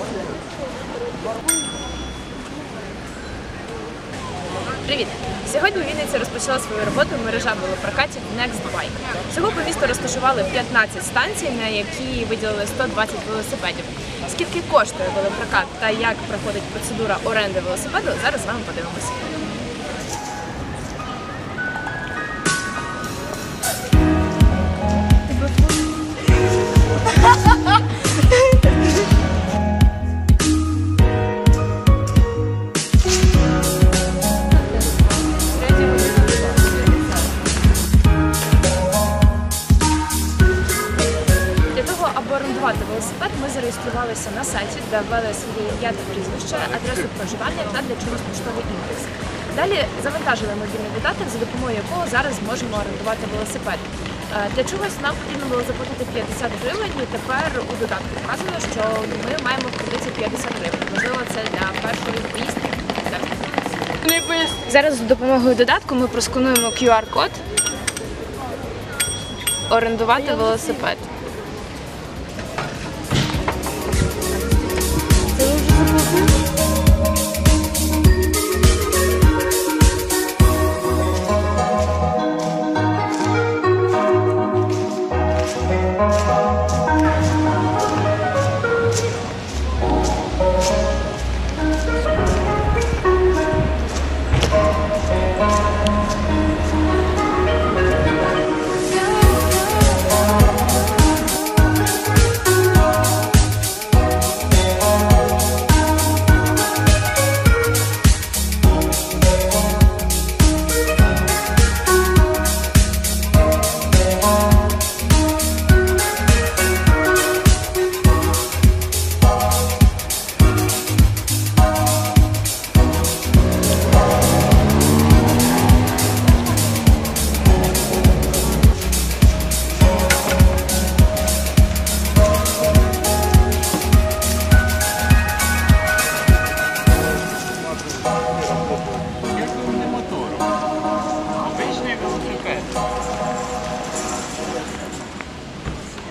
Привіт! Сьогодні в Вінниці розпочала свою роботу мережа велопрокатів Next Bike. Всього по місту розташували 15 станцій, на які виділили 120 велосипедів. Скільки коштує велопрокат та як проходить процедура оренди велосипеду, зараз з вами подивимося. Аби орендувати велосипед, ми зареєструвалися на сайті, де ввели своє ім'я та прізвище, адресу проживання та для чогось поштовий індекс. Далі завантажили мобільний додаток, за допомогою якого зараз зможемо орендувати велосипед. Для чогось нам потрібно було заплатити 50 гривень, і тепер у додатку вказано, що ми маємо в кредиті 50 гривень. Можливо, це для першої поїздки. Зараз за допомогою додатку ми проскануємо QR-код «Орендувати велосипед».